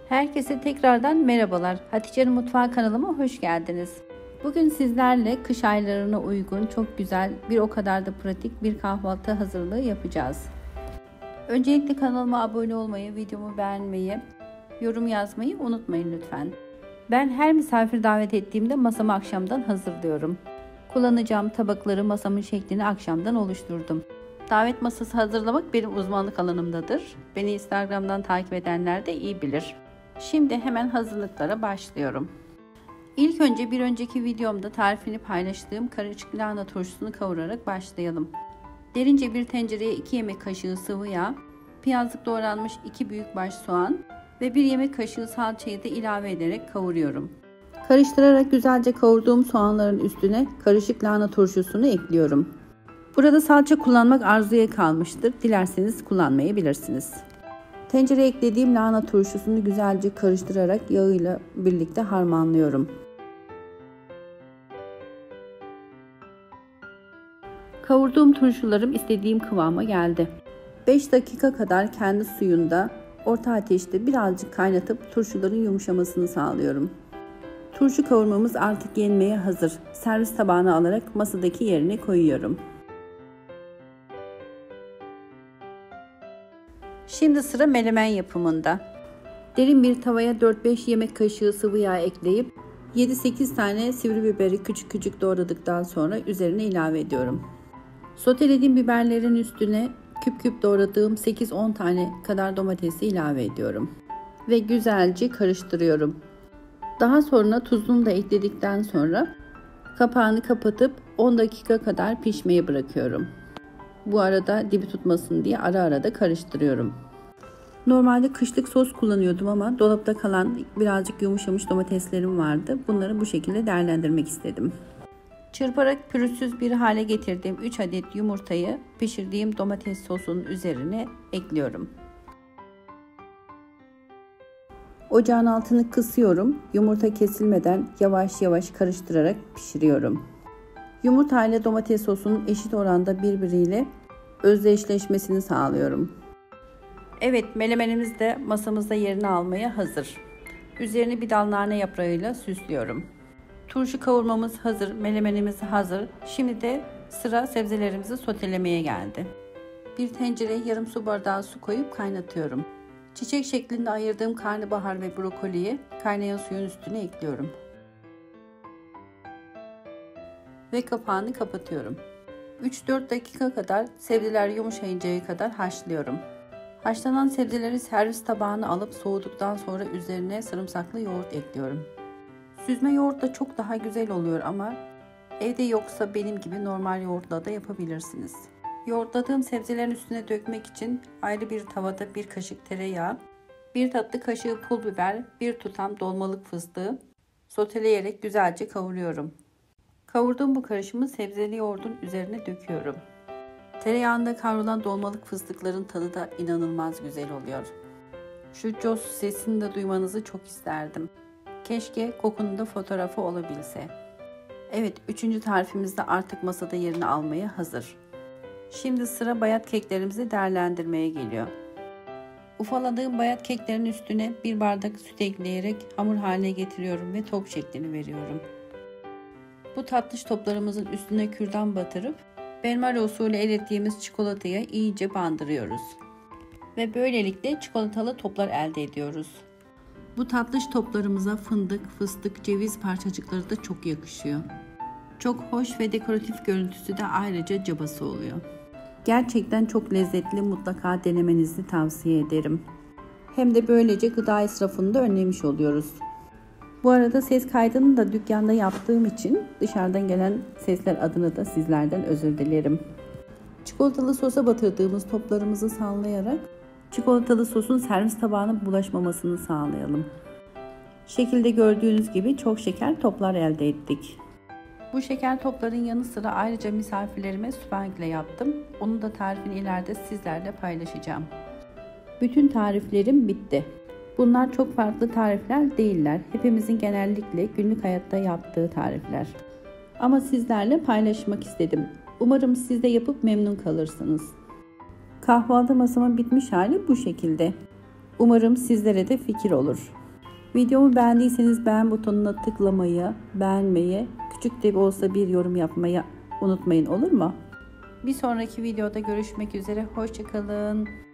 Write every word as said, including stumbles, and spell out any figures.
Herkese tekrardan merhabalar. Hatice'nin Mutfağı kanalıma hoş geldiniz. Bugün sizlerle kış aylarına uygun çok güzel, bir o kadar da pratik bir kahvaltı hazırlığı yapacağız. Öncelikle kanalıma abone olmayı, videomu beğenmeyi, yorum yazmayı unutmayın lütfen. Ben her misafir davet ettiğimde masamı akşamdan hazırlıyorum. Kullanacağım tabakları masamın şeklini akşamdan oluşturdum. Davet masası hazırlamak benim uzmanlık alanımdadır. Beni Instagram'dan takip edenler de iyi bilir. Şimdi hemen hazırlıklara başlıyorum. İlk önce bir önceki videomda tarifini paylaştığım karışık lahana turşusunu kavurarak başlayalım. Derince bir tencereye iki yemek kaşığı sıvı yağ, piyazlık doğranmış iki büyükbaş soğan ve bir yemek kaşığı salçayı da ilave ederek kavuruyorum. Karıştırarak güzelce kavurduğum soğanların üstüne karışık lahana turşusunu ekliyorum. Burada salça kullanmak arzuya kalmıştır. Dilerseniz kullanmayabilirsiniz. Tencereye eklediğim lahana turşusunu güzelce karıştırarak yağıyla birlikte harmanlıyorum. Kavurduğum turşularım istediğim kıvama geldi. beş dakika kadar kendi suyunda orta ateşte birazcık kaynatıp turşuların yumuşamasını sağlıyorum. Turşu kavurmamız artık yenmeye hazır. Servis tabağına alarak masadaki yerine koyuyorum. Şimdi sıra menemen yapımında. Derin bir tavaya dört beş yemek kaşığı sıvı yağ ekleyip yedi sekiz tane sivri biberi küçük küçük doğradıktan sonra üzerine ilave ediyorum. Sotelediğim biberlerin üstüne küp küp doğradığım sekiz on tane kadar domatesi ilave ediyorum. Ve güzelce karıştırıyorum. Daha sonra tuzunu da ekledikten sonra kapağını kapatıp on dakika kadar pişmeye bırakıyorum. Bu arada dibi tutmasın diye ara ara da karıştırıyorum. Normalde kışlık sos kullanıyordum ama dolapta kalan birazcık yumuşamış domateslerim vardı. Bunları bu şekilde değerlendirmek istedim. Çırparak pürüzsüz bir hale getirdiğim üç adet yumurtayı pişirdiğim domates sosunun üzerine ekliyorum. Ocağın altını kısıyorum. Yumurta kesilmeden yavaş yavaş karıştırarak pişiriyorum. Yumurta ile domates sosunun eşit oranda birbiriyle özdeşleşmesini sağlıyorum. Evet, menemenimiz de masamızda yerini almaya hazır. Üzerini bir dal nane yaprağıyla süslüyorum. Turşu kavurmamız hazır, menemenimiz hazır. Şimdi de sıra sebzelerimizi sotelemeye geldi. Bir tencereye yarım su bardağı su koyup kaynatıyorum. Çiçek şeklinde ayırdığım karnabahar ve brokoliyi kaynayan suyun üstüne ekliyorum. Ve kapağını kapatıyorum. üç dört dakika kadar sebzeler yumuşayıncaya kadar haşlıyorum. Haşlanan sebzeleri servis tabağına alıp soğuduktan sonra üzerine sarımsaklı yoğurt ekliyorum. Süzme yoğurtla çok daha güzel oluyor ama evde yoksa benim gibi normal yoğurtla da yapabilirsiniz. Yoğurtladığım sebzelerin üstüne dökmek için ayrı bir tavada bir kaşık tereyağı, bir tatlı kaşığı pul biber, bir tutam dolmalık fıstığı soteleyerek güzelce kavuruyorum. Kavurduğum bu karışımı sebzeli yoğurdun üzerine döküyorum. Tereyağında kavrulan dolmalık fıstıkların tadı da inanılmaz güzel oluyor. Şu cos sesini de duymanızı çok isterdim. Keşke kokunun da fotoğrafı olabilse. Evet, üçüncü tarifimiz de artık masada yerini almaya hazır. Şimdi sıra bayat keklerimizi değerlendirmeye geliyor. Ufaladığım bayat keklerin üstüne bir bardak süt ekleyerek hamur haline getiriyorum ve top şeklini veriyorum. Bu tatlış toplarımızın üstüne kürdan batırıp benmari usulü erittiğimiz çikolataya iyice bandırıyoruz. Ve böylelikle çikolatalı toplar elde ediyoruz. Bu tatlış toplarımıza fındık, fıstık, ceviz parçacıkları da çok yakışıyor. Çok hoş ve dekoratif görüntüsü de ayrıca cabası oluyor. Gerçekten çok lezzetli, mutlaka denemenizi tavsiye ederim. Hem de böylece gıda israfını da önlemiş oluyoruz. Bu arada ses kaydını da dükkanda yaptığım için dışarıdan gelen sesler adına da sizlerden özür dilerim. Çikolatalı sosa batırdığımız toplarımızı sallayarak çikolatalı sosun servis tabağına bulaşmamasını sağlayalım. Şekilde gördüğünüz gibi çok şeker toplar elde ettik. Bu şeker topların yanı sıra ayrıca misafirlerime süpengle yaptım. Onun da tarifini ileride sizlerle paylaşacağım. Bütün tariflerim bitti. Bunlar çok farklı tarifler değiller. Hepimizin genellikle günlük hayatta yaptığı tarifler. Ama sizlerle paylaşmak istedim. Umarım siz de yapıp memnun kalırsınız. Kahvaltı masamın bitmiş hali bu şekilde. Umarım sizlere de fikir olur. Videomu beğendiyseniz beğen butonuna tıklamayı, beğenmeyi, küçük de olsa bir yorum yapmayı unutmayın, olur mu? Bir sonraki videoda görüşmek üzere. Hoşça kalın.